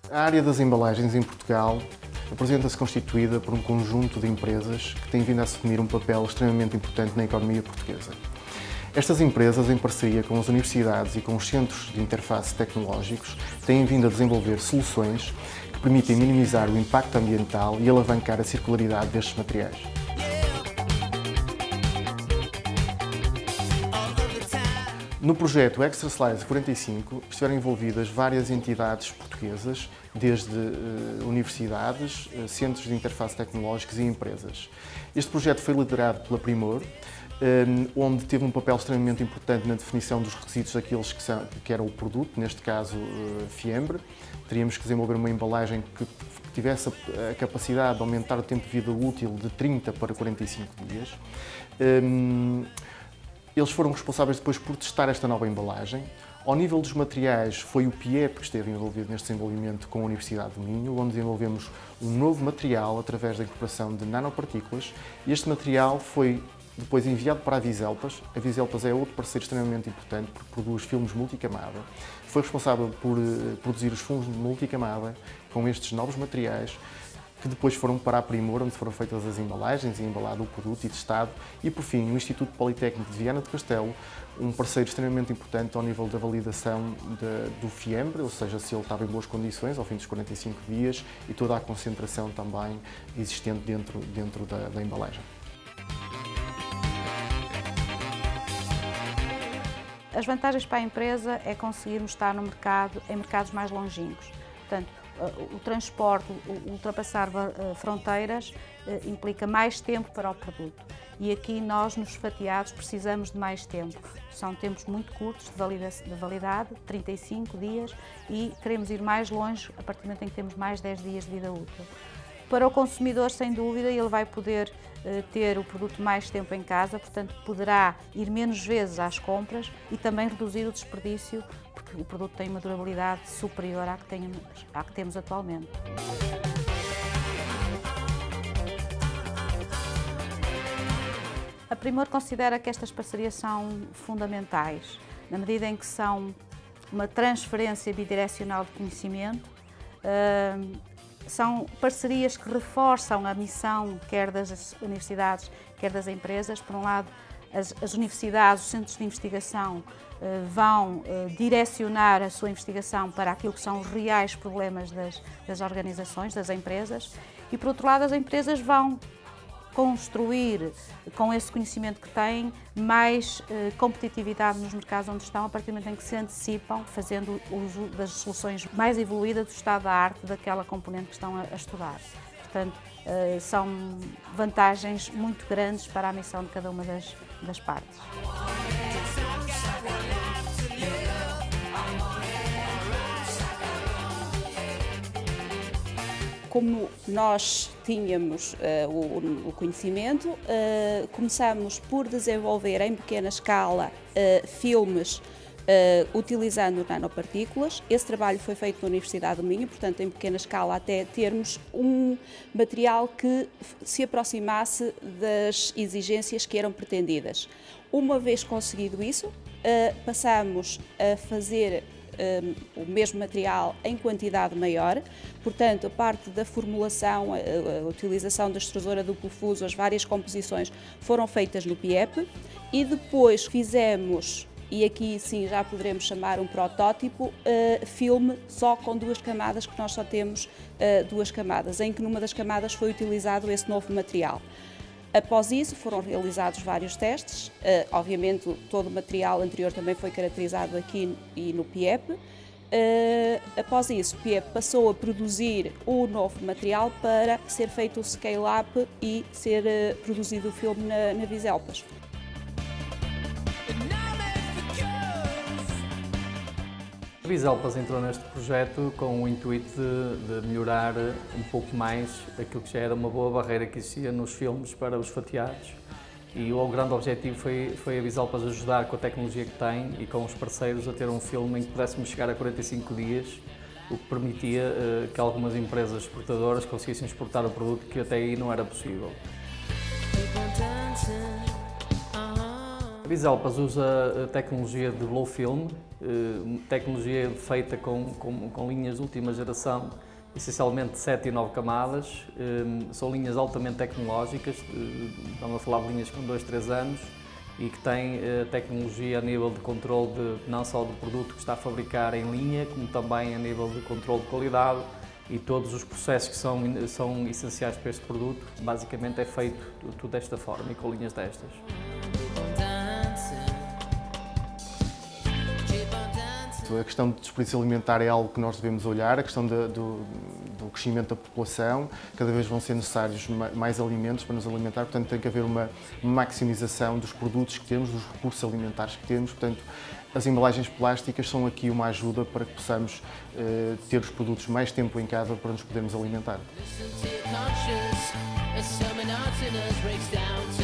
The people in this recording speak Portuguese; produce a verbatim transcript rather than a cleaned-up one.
A área das embalagens em Portugal apresenta-se constituída por um conjunto de empresas que têm vindo a assumir um papel extremamente importante na economia portuguesa. Estas empresas, em parceria com as universidades e com os centros de interface tecnológicos, têm vindo a desenvolver soluções que permitem minimizar o impacto ambiental e alavancar a circularidade destes materiais. No projeto Extra Slice quarenta e cinco estiveram envolvidas várias entidades portuguesas, desde uh, universidades, uh, centros de interface tecnológicos e empresas. Este projeto foi liderado pela Primor, um, onde teve um papel extremamente importante na definição dos requisitos daqueles que, são, que era o produto, neste caso uh, fiambre. Teríamos que desenvolver uma embalagem que tivesse a, a capacidade de aumentar o tempo de vida útil de trinta para quarenta e cinco dias. Um, Eles foram responsáveis depois por testar esta nova embalagem. Ao nível dos materiais, foi o P I E P que esteve envolvido neste desenvolvimento com a Universidade do Minho, onde desenvolvemos um novo material através da incorporação de nanopartículas. Este material foi depois enviado para a Viselpas. A Viselpas é outro parceiro extremamente importante, porque produz filmes multicamada. Foi responsável por produzir os filmes multicamada com estes novos materiais, que depois foram para a Primor, onde foram feitas as embalagens e embalado o produto e testado. E, por fim, o Instituto Politécnico de Viana do Castelo, um parceiro extremamente importante ao nível da validação de, do fiambre, ou seja, se ele estava em boas condições ao fim dos quarenta e cinco dias e toda a concentração também existente dentro, dentro da, da embalagem. As vantagens para a empresa é conseguirmos estar no mercado, em mercados mais longínquos. Portanto, o transporte, o ultrapassar fronteiras, implica mais tempo para o produto. E aqui nós, nos fatiados, precisamos de mais tempo. São tempos muito curtos de validade, trinta e cinco dias, e queremos ir mais longe a partir do momento em que temos mais dez dias de vida útil. Para o consumidor, sem dúvida, ele vai poder ter o produto mais tempo em casa, portanto poderá ir menos vezes às compras e também reduzir o desperdício, porque o produto tem uma durabilidade superior à que, tenhamos, à que temos atualmente. A Primor considera que estas parcerias são fundamentais, na medida em que são uma transferência bidirecional de conhecimento. São parcerias que reforçam a missão, quer das universidades, quer das empresas. Por um lado, as, as universidades, os centros de investigação eh, vão eh, direcionar a sua investigação para aquilo que são os reais problemas das, das organizações, das empresas, e por outro lado, as empresas vão construir, com esse conhecimento que têm, mais eh, competitividade nos mercados onde estão, a partir do momento em que se antecipam, fazendo uso das soluções mais evoluídas do estado da arte daquela componente que estão a, a estudar. Portanto, eh, são vantagens muito grandes para a missão de cada uma das, das partes. Como nós tínhamos uh, o, o conhecimento, uh, começamos por desenvolver em pequena escala uh, filmes uh, utilizando nanopartículas. Esse trabalho foi feito na Universidade do Minho, portanto em pequena escala, até termos um material que se aproximasse das exigências que eram pretendidas. Uma vez conseguido isso, uh, passamos a fazer Um, o mesmo material em quantidade maior, portanto a parte da formulação, a, a utilização da extrusora duplo fuso, as várias composições foram feitas no P I E P e depois fizemos, e aqui sim já poderemos chamar um protótipo, uh, filme só com duas camadas, que nós só temos uh, duas camadas, em que numa das camadas foi utilizado esse novo material. Após isso foram realizados vários testes, uh, obviamente todo o material anterior também foi caracterizado aqui e no P I E P. Uh, após isso o P I E P passou a produzir o novo material para ser feito o scale-up e ser uh, produzido o filme na, na Viselpas. A Viselpas entrou neste projeto com o intuito de, de melhorar um pouco mais aquilo que já era uma boa barreira que existia nos filmes para os fatiados. E o grande objetivo foi, foi a Viselpas ajudar com a tecnologia que tem e com os parceiros a ter um filme em que pudéssemos chegar a quarenta e cinco dias, o que permitia uh, que algumas empresas exportadoras conseguissem exportar o produto que até aí não era possível. Bisalpas usa a tecnologia de blow film, tecnologia feita com, com, com linhas de última geração, essencialmente de sete e nove camadas. São linhas altamente tecnológicas, estamos a falar de linhas com dois, três anos, e que têm tecnologia a nível de controle de, não só do produto que está a fabricar em linha, como também a nível de controle de qualidade, e todos os processos que são, são essenciais para este produto, basicamente é feito tudo desta forma e com linhas destas. A questão de desperdício alimentar é algo que nós devemos olhar, a questão de, do, do crescimento da população, cada vez vão ser necessários mais alimentos para nos alimentar, portanto tem que haver uma maximização dos produtos que temos, dos recursos alimentares que temos, portanto as embalagens plásticas são aqui uma ajuda para que possamos uh, ter os produtos mais tempo em casa para nos podermos alimentar.